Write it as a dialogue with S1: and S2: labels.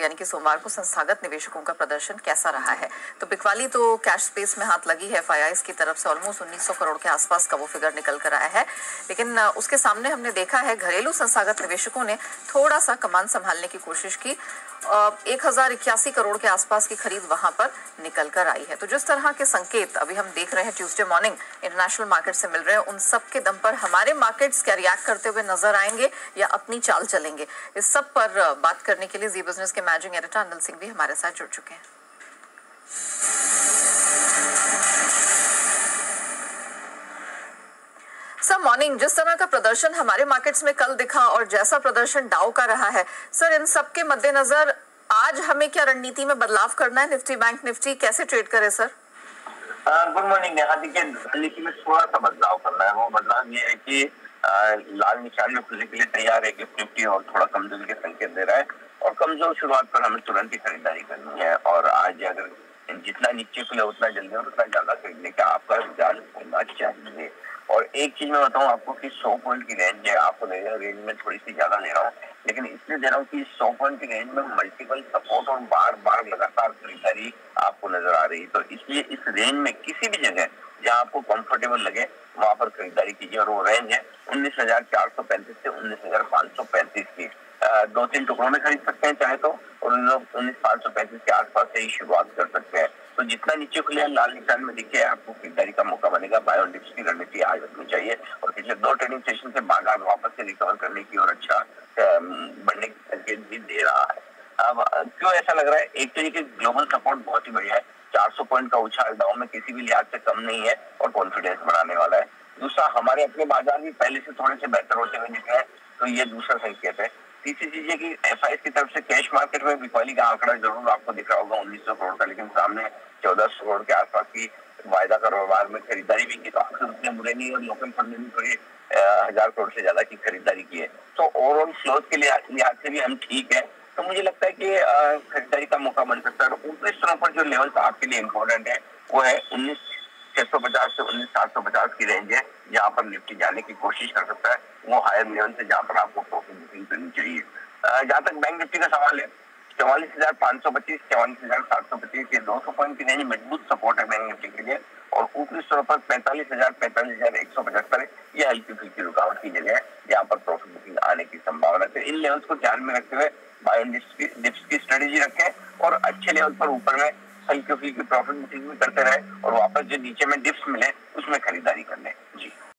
S1: यानी कि सोमवार को संस्थागत निवेशकों का प्रदर्शन कैसा रहा है। तो बिकवाली तो कैश स्पेस में हाथ लगी है, एफआईआईज की तरफ से ऑलमोस्ट 1900 करोड़ के आसपास का वो फिगर निकल कर आया है, लेकिन उसके सामने हमने देखा है घरेलू संस्थागत निवेशकों ने थोड़ा सा कमान संभालने की कोशिश की। 1081 करोड़ के आसपास की खरीद वहां पर निकल कर आई है। तो जिस तरह के संकेत अभी हम देख रहे हैं ट्यूसडे मॉर्निंग इंटरनेशनल मार्केट से मिल रहे हैं, उन सब के दम पर हमारे मार्केट्स क्या रिएक्ट करते हुए नजर आएंगे या अपनी चाल चलेंगे, इस सब पर बात करने के लिए जी बिजनेस के मैनेजिंग एडिटर अनिल सिंह भी हमारे साथ जुड़ चुके हैं। सर मॉर्निंग, जिस तरह का प्रदर्शन हमारे मार्केट्स में कल दिखा और जैसा प्रदर्शन डाउ का रहा है, सर इन सब के मद्देनजर आज हमें क्या रणनीति में बदलाव करना है? निफ्टी बैंक निफ्टी कैसे ट्रेड करे सर?
S2: Good morning. यहाँ देखिए रणनीति में थोड़ा सा बदलाव करना है। वो बदलाव ये है कि लाल निशान में खुलने के लिए तैयार है कि निफ्टी और थोड़ा कमजोरी के संकेत दे रहा है और कमजोर शुरुआत पर हमें तुरंत ही खरीदारी करनी है। और आज अगर जितना नीचे खुले उतना जल्दी और उतना ज्यादा खरीदने का आपका रुझान होना चाहिए। और एक चीज मैं बताऊं आपको कि 100 पॉइंट की रेंज है, आपको रेंज में थोड़ी सी ज्यादा ले रहा हूँ, लेकिन इसलिए दे रहा हूँ कि 100 पॉइंट की रेंज में मल्टीपल सपोर्ट और बार बार लगातार खरीदारी आपको नजर आ रही है। तो इसलिए इस रेंज में किसी भी जगह जहां आपको कंफर्टेबल लगे वहां पर खरीदारी कीजिए। और वो रेंज है 19,435 से 19,535 की। 2-3 टुकड़ों में खरीद सकते हैं चाहे तो, और 19,535 के आसपास से ही शुरुआत कर सकते हैं। तो जितना नीचे खुले लाल निशान में दिखे आपको खरीदारी का मौका बनेगा। बाय ऑन डिप्स की रणनीति आज रखनी चाहिए और पिछले 2 ट्रेडिंग सेशन से बाजार वापस से रिकवर करने की और अच्छा बढ़ने की संकेत भी दे रहा है। अब क्यों ऐसा लग रहा है? एक तरीके ग्लोबल सपोर्ट बहुत ही बढ़िया है, 400 पॉइंट का उछाल डाउन में किसी भी लिहाज से कम नहीं है और कॉन्फिडेंस बढ़ाने वाला है। दूसरा, हमारे अपने बाजार भी पहले से थोड़े से बेहतर होते हुए दिख रहे हैं, तो ये दूसरा संकेत है। तीसरी चीज है कि एफआईआई की तरफ से कैश मार्केट में बिकवाली का आंकड़ा जरूर आपको दिख रहा होगा 1900 करोड़ का, लेकिन सामने 1400 करोड़ के आसपास की वायदा कारोबार में खरीदारी भी की, तो आंकड़े उतने बुरे नहीं और लोकल फंड में थोड़ी 1000 करोड़ से ज्यादा की खरीदारी की है। तो ओवरऑल फ्लोज के लिहाज से भी हम ठीक है। तो मुझे लगता है कि खरीदारी का मौका बन सकता है। ऊपरी स्तरों पर जो लेवल आपके लिए इम्पोर्टेंट है वो है 19,650 से 19,750 की रेंज है, जहां पर निफ्टी जाने की कोशिश कर सकता है। वो हायर लेवल से जहां पर आपको प्रॉफिट बुकिंग करनी चाहिए। जहां तक बैंक निफ्टी का सवाल है, 44,525 44,725 के 200 पॉइंट की रेंज मजबूत सपोर्ट है बैंक निफ्टी के लिए। और ऊपरी स्तरों पर 45,000 45,175 ये हल्की फुल्की रुकावट की जगह है, जहां पर प्रॉफिट बुकिंग आने की संभावना है। इन लेवल्स को ध्यान में रखते हुए बाय ऑन डिप्स की स्ट्रेटेजी रखें और अच्छे लेवल पर ऊपर में हल्की फुल्की प्रॉफिट बुकिंग भी करते रहे और वापस जो नीचे में डिप्स मिले उसमें खरीदारी